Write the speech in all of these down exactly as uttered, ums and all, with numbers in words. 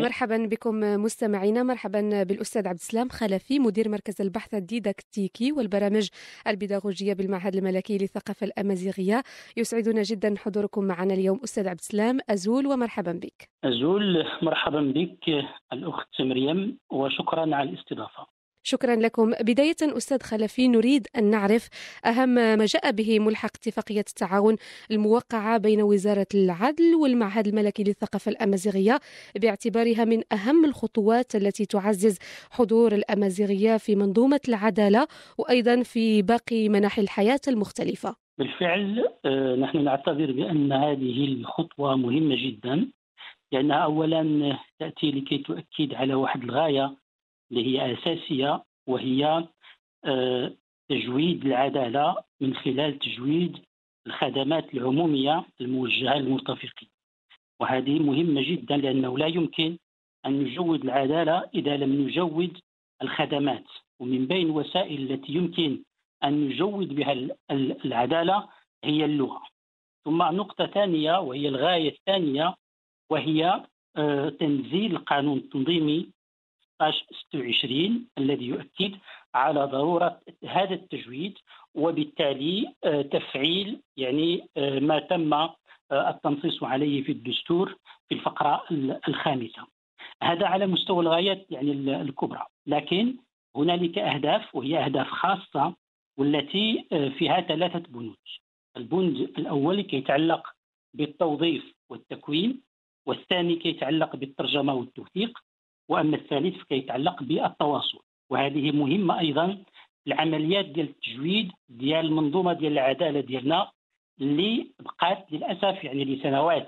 مرحبا بكم مستمعينا، مرحبا بالأستاذ عبد السلام خلفي، مدير مركز البحث الديداكتيكي والبرامج البيداغوجية بالمعهد الملكي للثقافة الأمازيغية. يسعدنا جدا حضوركم معنا اليوم أستاذ عبد السلام أزول، ومرحبا بك. أزول، مرحبا بك الأخت مريم، وشكرا على الاستضافة. شكرا لكم. بداية أستاذ خلفي، نريد أن نعرف أهم ما جاء به ملحق اتفاقية التعاون الموقعة بين وزارة العدل والمعهد الملكي للثقافة الأمازيغية، باعتبارها من أهم الخطوات التي تعزز حضور الأمازيغية في منظومة العدالة وأيضا في باقي مناحي الحياة المختلفة. بالفعل نحن نعتبر بأن هذه الخطوة مهمة جدا، لأنها أولا تأتي لكي تؤكد على واحد الغاية اللي هي أساسية، وهي تجويد العدالة من خلال تجويد الخدمات العمومية الموجهة للمرتفقين. وهذه مهمة جدا، لأنه لا يمكن أن نجود العدالة إذا لم نجود الخدمات. ومن بين الوسائل التي يمكن أن نجود بها العدالة هي اللغة. ثم نقطة ثانية وهي الغاية الثانية، وهي تنزيل القانون التنظيمي ستة وعشرين الذي يؤكد على ضرورة هذا التجويد، وبالتالي تفعيل يعني ما تم التنصيص عليه في الدستور في الفقرة الخامسة. هذا على مستوى الغايات يعني الكبرى، لكن هنالك أهداف، وهي أهداف خاصة والتي فيها ثلاثة بنود. البند الأول كي يتعلق بالتوظيف والتكوين، والثاني كي يتعلق بالترجمة والتوثيق، وأما الثالث كي يتعلق بالتواصل. وهذه مهمة أيضا العمليات ديال التجويد ديال المنظومة ديال العدالة ديالنا، اللي بقات للأسف يعني لسنوات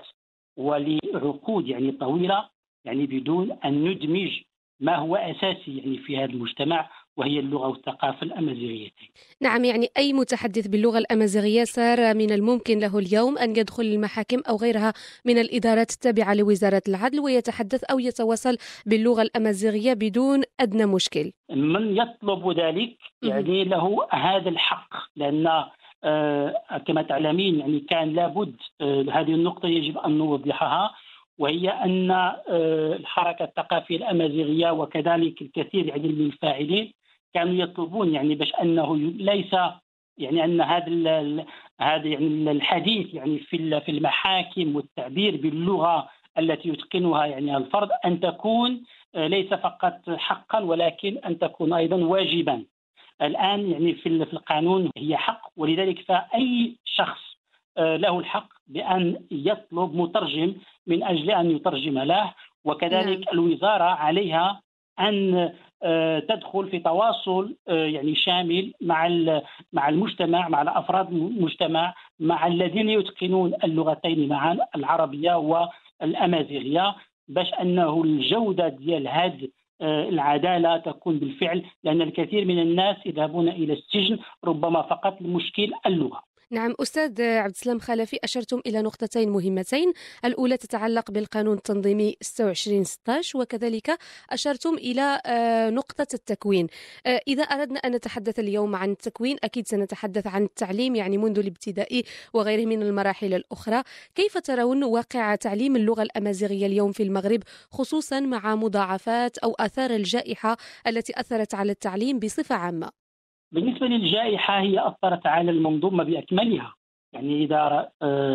ولعقود يعني طويلة يعني بدون أن ندمج ما هو أساسي يعني في هذا المجتمع، وهي اللغة والثقافة الأمازيغيتين. نعم، يعني أي متحدث باللغة الأمازيغية صار من الممكن له اليوم أن يدخل المحاكم أو غيرها من الإدارات التابعة لوزارة العدل ويتحدث أو يتواصل باللغة الأمازيغية بدون أدنى مشكل. من يطلب ذلك يعني له هذا الحق، لأن آه كما تعلمين يعني كان لابد آه هذه النقطة يجب أن نوضحها، وهي أن آه الحركة الثقافية الأمازيغية وكذلك الكثير يعني من الفاعلين كانوا يطلبون يعني باش أنه ليس يعني أن هذا هذا يعني الحديث يعني في في المحاكم والتعبير باللغة التي يتقنها يعني الفرد أن تكون ليس فقط حقا، ولكن أن تكون أيضا واجبا. الآن يعني في القانون هي حق، ولذلك فأي شخص له الحق بأن يطلب مترجم من أجل أن يترجم له، وكذلك نعم. الوزارة عليها أن تدخل في تواصل يعني شامل مع مع المجتمع، مع أفراد المجتمع، مع الذين يتقنون اللغتين معا، العربية والأمازيغية، باش أنه الجودة ديال هذه العدالة تكون بالفعل، لأن الكثير من الناس يذهبون إلى السجن ربما فقط لمشكل اللغة. نعم أستاذ عبد السلام خلفي، أشرتم إلى نقطتين مهمتين، الأولى تتعلق بالقانون التنظيمي ستة وعشرين ستة عشر، وكذلك أشرتم إلى نقطة التكوين. إذا أردنا أن نتحدث اليوم عن التكوين أكيد سنتحدث عن التعليم يعني منذ الابتدائي وغيره من المراحل الأخرى. كيف ترون واقع تعليم اللغة الأمازيغية اليوم في المغرب، خصوصا مع مضاعفات أو آثار الجائحة التي أثرت على التعليم بصفة عامة؟ بالنسبة للجائحة هي أثرت على المنظومة بأكملها. يعني إذا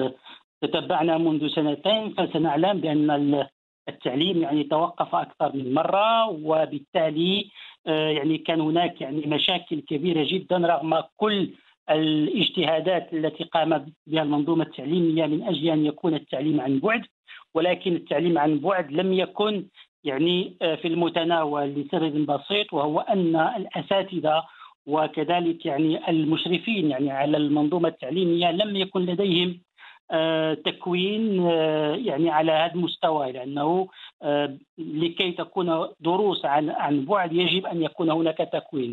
تتبعنا منذ سنتين فسنعلم بأن التعليم يعني توقف أكثر من مرة، وبالتالي يعني كان هناك يعني مشاكل كبيرة جدا رغم كل الاجتهادات التي قامت بها المنظومة التعليمية من أجل أن يكون التعليم عن بعد، ولكن التعليم عن بعد لم يكن يعني في المتناول لسبب بسيط، وهو أن الأساتذة وكذلك يعني المشرفين يعني على المنظومة التعليمية لم يكن لديهم آه تكوين آه يعني على هذا المستوى، لأنه آه لكي تكون دروس عن عن بعد يجب أن يكون هناك تكوين.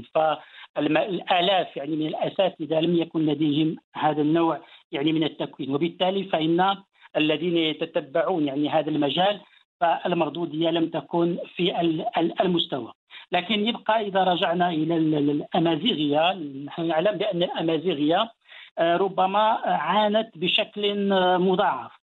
فالآلاف يعني من الأساتذة لم يكن لديهم هذا النوع يعني من التكوين، وبالتالي فإن الذين يتتبعون يعني هذا المجال فالمردودية لم تكن في المستوى. لكن يبقى إذا رجعنا إلى الأمازيغية، نحن نعلم بأن الأمازيغية ربما عانت بشكل مضاعف.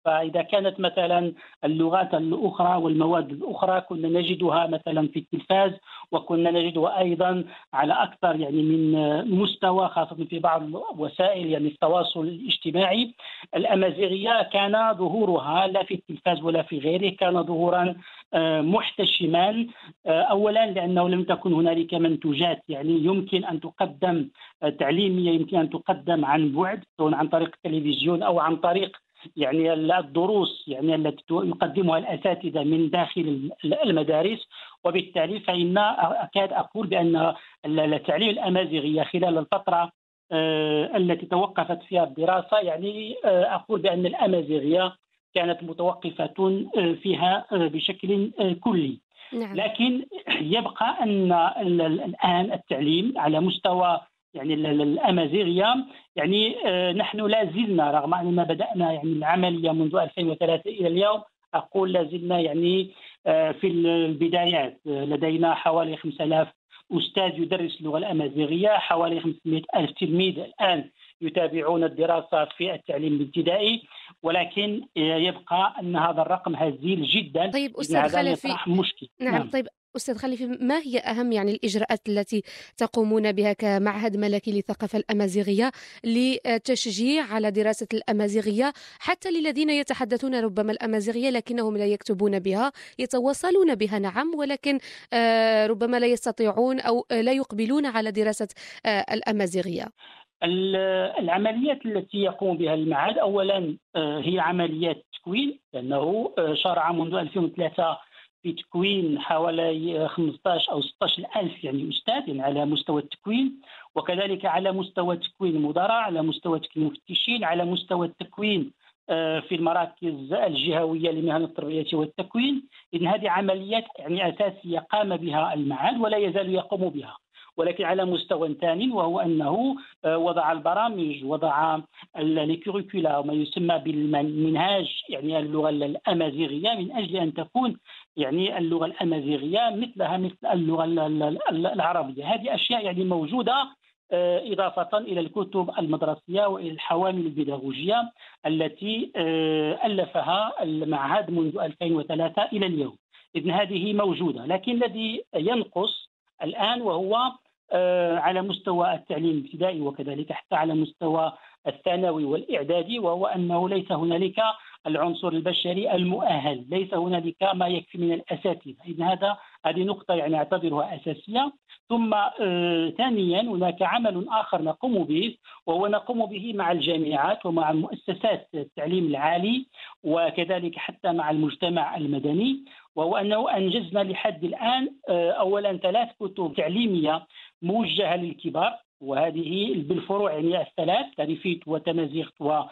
فإذا كانت مثلا اللغات الأخرى والمواد الأخرى كنا نجدها مثلا في التلفاز، وكنا نجدها أيضا على أكثر يعني من مستوى، خاصة في بعض وسائل يعني التواصل الاجتماعي. الأمازيغية كان ظهورها لا في التلفاز ولا في غيره، كان ظهورا محتشما. أولا لأنه لم تكن هنالك منتوجات يعني يمكن أن تقدم تعليمية، يمكن أن تقدم عن بعد سواء عن طريق التلفزيون أو عن طريق يعني الدروس يعني التي يقدمها الأساتذة من داخل المدارس. وبالتالي فإن أكاد أقول بأن التعليم الأمازيغية خلال الفترة التي توقفت فيها الدراسة يعني أقول بأن الأمازيغية كانت متوقفة فيها بشكل كلي. نعم. لكن يبقى أن الآن التعليم على مستوى يعني الأمازيغية يعني نحن لا زلنا رغم أننا بدأنا يعني العملية منذ ألفين وثلاثة إلى اليوم، أقول لا زلنا يعني في البدايات. لدينا حوالي خمسة آلاف أستاذ يدرس اللغة الأمازيغية، حوالي خمسمائة ألف تلميذ الآن يتابعون الدراسة في التعليم الابتدائي، ولكن يبقى أن هذا الرقم هزيل جدا. طيب أستاذ هذا خلفي، يطرح مشكل. نعم. نعم. طيب أستاذ خليفي، ما هي أهم يعني الإجراءات التي تقومون بها كمعهد ملكي للثقافة الأمازيغية لتشجيع على دراسة الأمازيغية، حتى للذين يتحدثون ربما الأمازيغية لكنهم لا يكتبون بها، يتواصلون بها نعم، ولكن آه ربما لا يستطيعون أو لا يقبلون على دراسة آه الأمازيغية؟ العمليات التي يقوم بها المعهد أولا هي عمليات تكوين، لأنه شرع منذ ألفين وثلاثة في تكوين حوالي خمسة عشر أو ستة عشر ألف يعني أستاذ يعني على مستوى التكوين، وكذلك على مستوى تكوين المدراء، على مستوى تكوين المفتشين، على مستوى التكوين في المراكز الجهوية لمهن التربية والتكوين. إذن هذه عمليات يعني أساسية قام بها المعهد ولا يزال يقوم بها، ولكن على مستوى ثاني، وهو أنه وضع البرامج، وضع الكوريكولا وما يسمى بالمنهاج يعني اللغة الأمازيغية، من أجل أن تكون يعني اللغة الأمازيغية مثلها مثل اللغة العربية. هذه أشياء يعني موجودة إضافة إلى الكتب المدرسية وإلى الحوامل البيداغوجية التي ألفها المعهد منذ ألفين وثلاثة إلى اليوم. إذن هذه موجودة، لكن الذي ينقص الآن وهو على مستوى التعليم الابتدائي وكذلك حتى على مستوى الثانوي والإعدادي، وهو أنه ليس هنالك العنصر البشري المؤهل، ليس هنالك ما يكفي من الأساتذة. إذن هذا هذه نقطة يعني أعتبرها أساسية. ثم آه ثانيا هناك عمل آخر نقوم به، وهو نقوم به مع الجامعات ومع مؤسسات التعليم العالي وكذلك حتى مع المجتمع المدني، وهو أنه أنجزنا لحد الآن آه أولا ثلاث كتب تعليمية موجهة للكبار، وهذه بالفروع يعني الثلاث تاريفيت وتمازيغ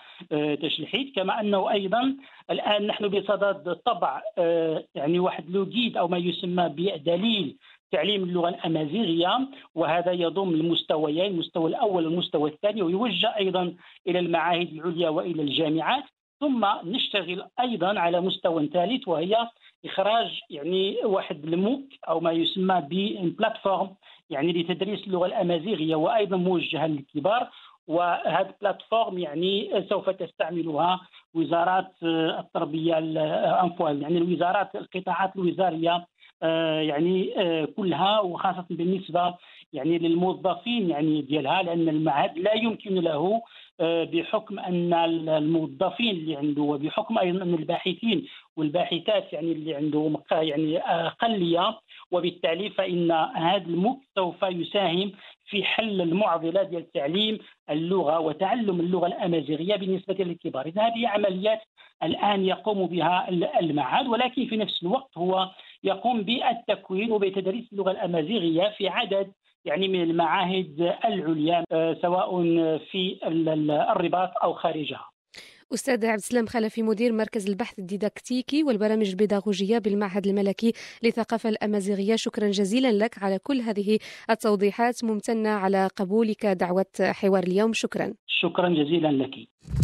وتشلحيت. كما أنه أيضا الآن نحن بصدد طبع يعني واحد لوجيد أو ما يسمى بدليل تعليم اللغة الأمازيغية، وهذا يضم المستويين، المستوى الأول والمستوى الثاني، ويوجه أيضا إلى المعاهد العليا وإلى الجامعات. ثم نشتغل أيضا على مستوى ثالث، وهي إخراج يعني واحد الموك أو ما يسمى ببلاتفورم يعني لتدريس اللغة الأمازيغية وأيضا موجهة للكبار. وهذه البلاتفورم يعني سوف تستعملها وزارات التربية الأنفوال يعني الوزارات القطاعات الوزارية يعني كلها، وخاصة بالنسبة يعني للموظفين يعني ديالها، لأن المعهد لا يمكن له بحكم أن الموظفين اللي عنده وبحكم أيضا أن الباحثين والباحثات يعني اللي عندهم يعني أقلية، وبالتالي فإن هذا الموك سوف يساهم في حل المعضلة ديال تعليم اللغة وتعلم اللغة الأمازيغية بالنسبة للكبار. إذن هذه عمليات الآن يقوم بها المعهد، ولكن في نفس الوقت هو يقوم بالتكوين وبتدريس اللغة الأمازيغية في عدد يعني من المعاهد العليا سواء في الرباط أو خارجها. أستاذ عبد السلام خلفي، مدير مركز البحث الديداكتيكي والبرامج البيداغوجية بالمعهد الملكي للثقافة الأمازيغية، شكرا جزيلا لك على كل هذه التوضيحات. ممتنة على قبولك دعوة حوار اليوم. شكرا. شكرا جزيلا لك.